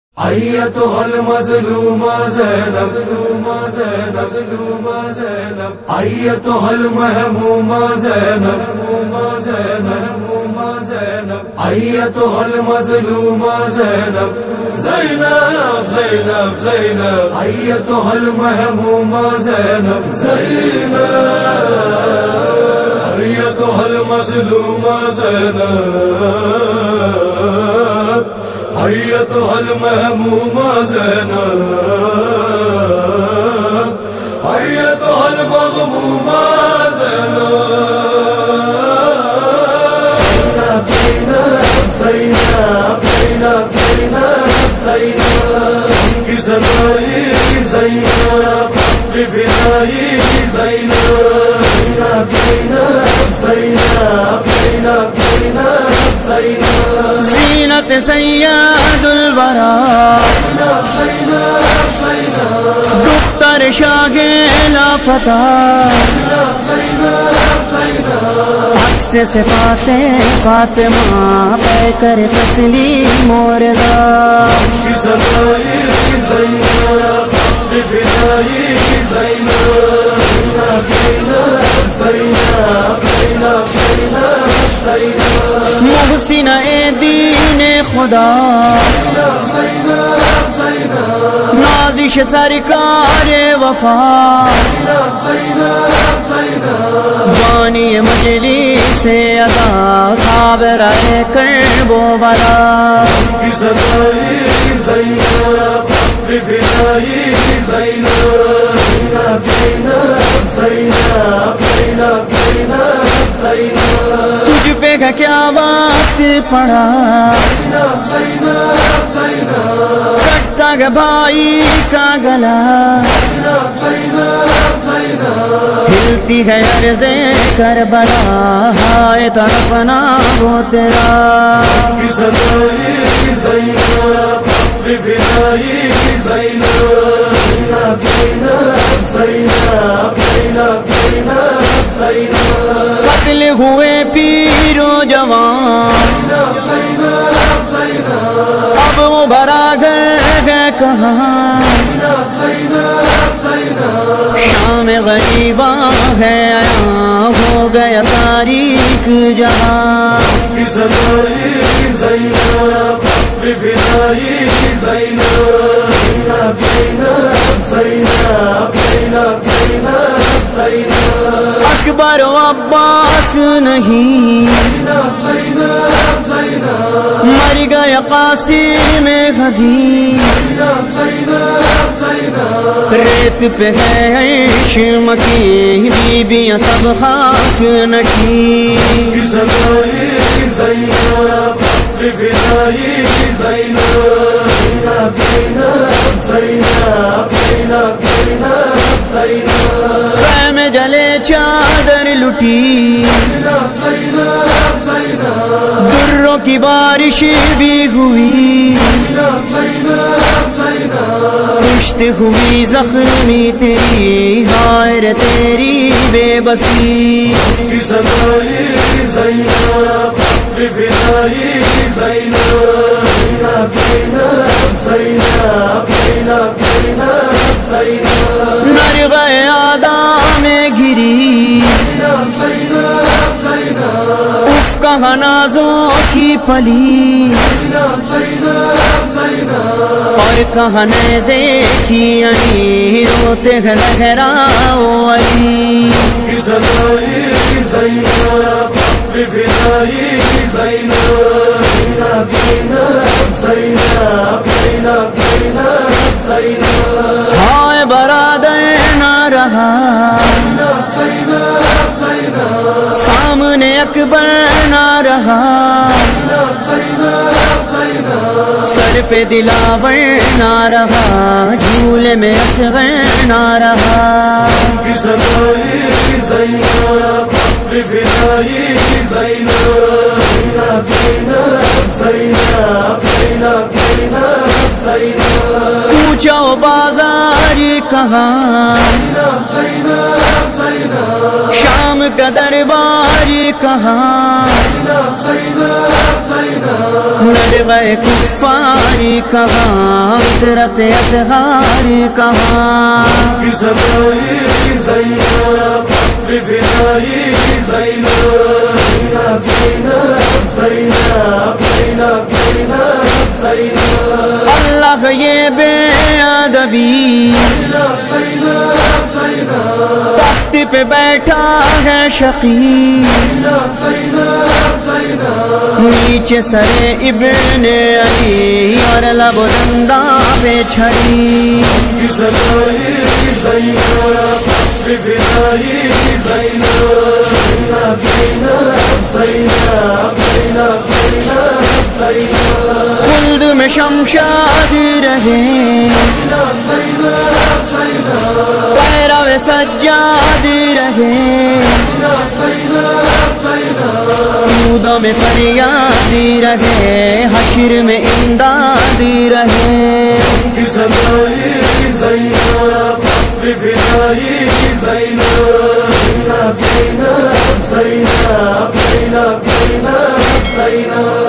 أيتها المظلومة زينب أيتها المهمومة زينب أيتها المظلومة زينب زينب زينب زينب أيتها المهمومة زينب زينب أيتها المظلومة زينب أيتها المهمومة زينب أيتها المغمومة زينب زينب زينب زينب كسنائي زينب بفدائي زينب زينب زينب زینت سید الورا دختر شاہ لافتا عکس صفات فاطمہ پہ کر تسلیم موردا محسن اے دین خدا نازش سرکار وفا بانی مجلس ادا صابر کرب و بلا تجھ پہ کیا وقت پڑا کٹتا گا بھائی کا گلا ہلتی ہے عرض کربلا ہائے تڑپنا وہ تیرا قتل ہوئے پیر و جوان اب وہ بھرا گھر ہے کہاں شام غریباں ہے آیا ہو گیا تاریک جہاں اکبر و عباس نہیں مر گیا قاسم غزی ریت پہ ہے عشم کی بیبیاں سب خاک نکی خیمے جلے چادر لٹی دروں کی بارش بھی ہوئی پشت ہوئی زخمی تیری ہائر تیری بے بسی نرغہ آدم گری اف کہاں نازوں کی پلی اور کہاں نیزے کی انی روتے ہیں لہراؤ علی ہائے برادر نہ رہا سامنے اکبر نہ رہا سر پہ دلاور نہ رہا جھولے میں اصغر نہ رہا پوچھو بازار کہاں زینب شام کا درباری کہاں نرغے کفاری کہاں عطرت اطہاری کہاں کی سنائی زینب فدائی زینب زینب زینب زینب زینب زینب اللہ یہ بے ادبی تخت پہ بیٹھا ہے شقی نیچے سر ابن علی اور لب و دنداں پہ چھڑی کی سنائی زینب فدائی زینب زینب زینب زینب زینب زینب خلد میں شمشاد رہے پیرو سجاد رہے سودا میں فریادی رہے حشر میں امدادی رہے کی سنائی زینب فدائی زینب زینب زینب زینب زینب زینب